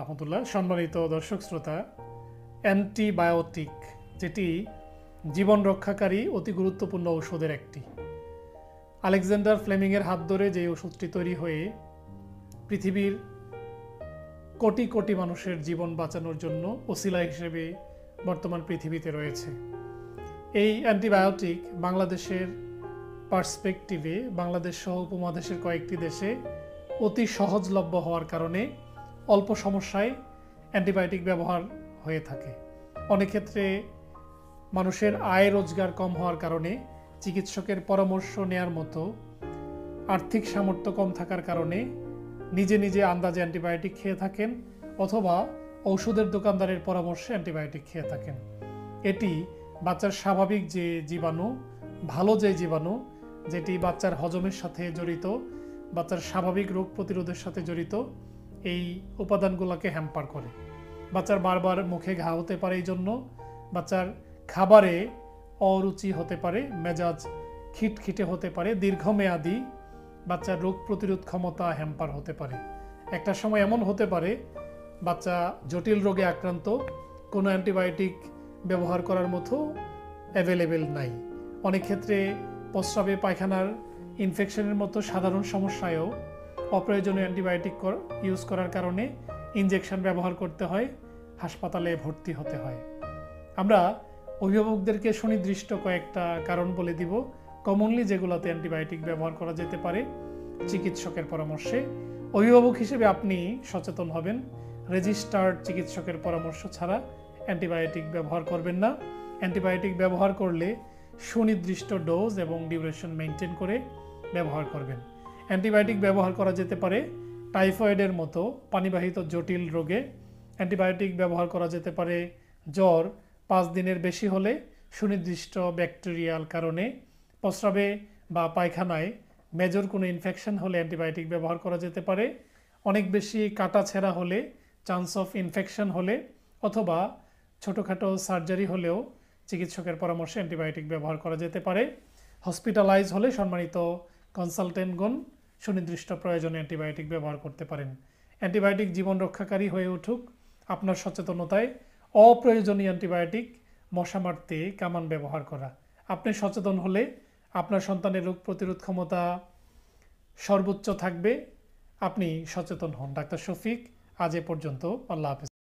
রহমতুল্লাহ। সম্মানিত দর্শক শ্রোতা, অ্যান্টিবায়োটিক যেটি জীবন রক্ষাকারী অতি গুরুত্বপূর্ণ ঔষধের একটি। আলেকজান্ডার ফ্লেমিংয়ের হাত ধরে যে ওষুধটি তৈরি হয়ে পৃথিবীর কোটি কোটি মানুষের জীবন বাঁচানোর জন্য ওসিলা হিসেবে বর্তমান পৃথিবীতে রয়েছে। এই অ্যান্টিবায়োটিক বাংলাদেশের পার্সপেক্টিভে বাংলাদেশ সহ উপমহাদেশের কয়েকটি দেশে অতি সহজলভ্য হওয়ার কারণে অল্প সমস্যায় অ্যান্টিবায়োটিক ব্যবহার হয়ে থাকে। অনেক ক্ষেত্রে মানুষের আয় রোজগার কম হওয়ার কারণে চিকিৎসকের পরামর্শ নেয়ার মতো আর্থিক সামর্থ্য কম থাকার কারণে নিজে নিজে আন্দাজে অ্যান্টিবায়োটিক খেয়ে থাকেন অথবা ঔষধের দোকানদারের পরামর্শে অ্যান্টিবায়োটিক খেয়ে থাকেন। এটি বাচ্চার স্বাভাবিক যে জীবাণু, ভালো যে জীবাণু যেটি বাচ্চার হজমের সাথে জড়িত, বাচ্চার স্বাভাবিক রোগ প্রতিরোধের সাথে জড়িত, এই উপাদানগুলোকে হ্যাম্পার করে। বাচ্চার বারবার মুখে ঘা হতে পারে, এই জন্য বাচ্চার খাবারে অরুচি হতে পারে, মেজাজ খিটখিটে হতে পারে, দীর্ঘমেয়াদী বাচ্চার রোগ প্রতিরোধ ক্ষমতা হ্যাম্পার হতে পারে। একটা সময় এমন হতে পারে বাচ্চা জটিল রোগে আক্রান্ত, কোনো অ্যান্টিবায়োটিক ব্যবহার করার মতো অ্যাভেলেবেল নাই। অনেক ক্ষেত্রে প্রস্রাবে পায়খানার ইনফেকশনের মতো সাধারণ সমস্যায়ও অপ্রয়োজনীয় অ্যান্টিবায়োটিক ইউজ করার কারণে ইনজেকশন ব্যবহার করতে হয়, হাসপাতালে ভর্তি হতে হয়। আমরা অভিভাবকদেরকে সুনির্দিষ্ট কয়েকটা কারণ বলে দিব কমনলি যেগুলোতে অ্যান্টিবায়োটিক ব্যবহার করা যেতে পারে চিকিৎসকের পরামর্শে। অভিভাবক হিসেবে আপনি সচেতন হবেন, রেজিস্টার্ড চিকিৎসকের পরামর্শ ছাড়া অ্যান্টিবায়োটিক ব্যবহার করবেন না। অ্যান্টিবায়োটিক ব্যবহার করলে সুনির্দিষ্ট ডোজ এবং ডিউরেশন মেনটেন করে ব্যবহার করবেন। অ্যান্টিবায়োটিক ব্যবহার করা যেতে পারে টাইফয়েডের মতো পানিবাহিত জটিল রোগে। অ্যান্টিবায়োটিক ব্যবহার করা যেতে পারে জ্বর 5 দিনের বেশি হলে, সুনির্দিষ্ট ব্যাকটেরিয়াল কারণে, প্রস্রাবে বা পায়খানায় মেজর কোনো ইনফেকশন হলে অ্যান্টিবায়োটিক ব্যবহার করা যেতে পারে, অনেক বেশি কাটা ছেঁড়া হলে, চান্স অফ ইনফেকশন হলে, অথবা ছোটোখাটো সার্জারি হলেও চিকিৎসকের পরামর্শে অ্যান্টিবায়োটিক ব্যবহার করা যেতে পারে। হসপিটালাইজ হলে সম্মানিত কনসালটেন্টগণ সুনির্দিষ্ট প্রয়োজনে অ্যান্টিবায়োটিক ব্যবহার করতে পারেন। অ্যান্টিবায়োটিক জীবন রক্ষাকারী হয়ে উঠুক আপনার সচেতনতায়। অপ্রয়োজনীয় অ্যান্টিবায়োটিক মশা মারতে কামান ব্যবহার করা। আপনি সচেতন হলে আপনার সন্তানের রোগ প্রতিরোধ ক্ষমতা সর্বোচ্চ থাকবে। আপনি সচেতন হন। ডাক্তার শফিক, আজ এ পর্যন্ত। আল্লাহ হাফেজ।